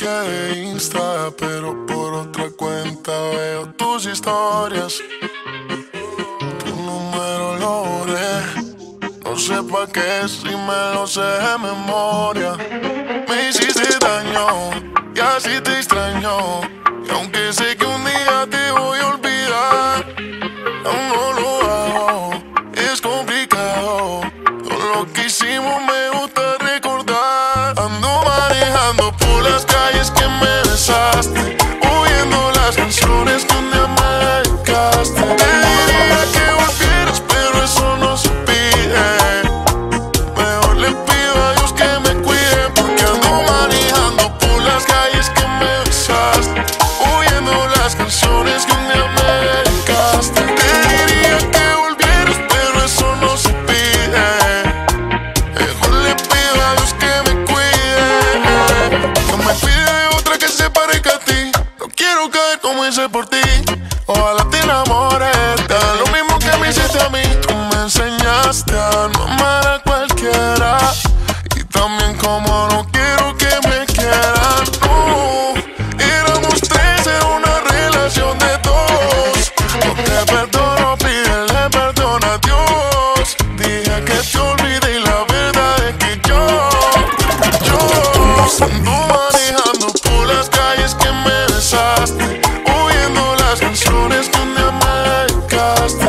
bloqueé de Insta, pero por otra cuenta veo tus historias. Tu número lo borré, no sé pa' qué si me lo sé de memoria. Me hiciste daño y así te extraño, y aunque sé que un día te voy a olvidar, aún no lo hago, es complicado. Todo lo que hicimos me gusta recordar. Ando manejando por las calles que me besaste, oyendo las canciones que un día me dedicaste. Te diría que volvieras, pero eso no se pide. Mejor le pido a Dios que me cuide, porque ando manejando por las calles que me besaste, oyendo las canciones que un día me dedicaste. Te diría que volvieras, pero eso no se pide. Mejor le pido a Dios que me cuide. No me pide otra que se parezca a ti, no quiero caer como hice por ti. Ojalá te enamores, te haga lo mismo que me hiciste a mí. Tú me enseñaste a no amar a cualquiera, y también como no quiero que me quieran. No, éramos tres en una relación de dos. No te perdono, pídele perdón a Dios. Dije que te olvidé y la verdad es que yo ando manejando por las calles que me besaste, oyendo las canciones que un día me dedicaste.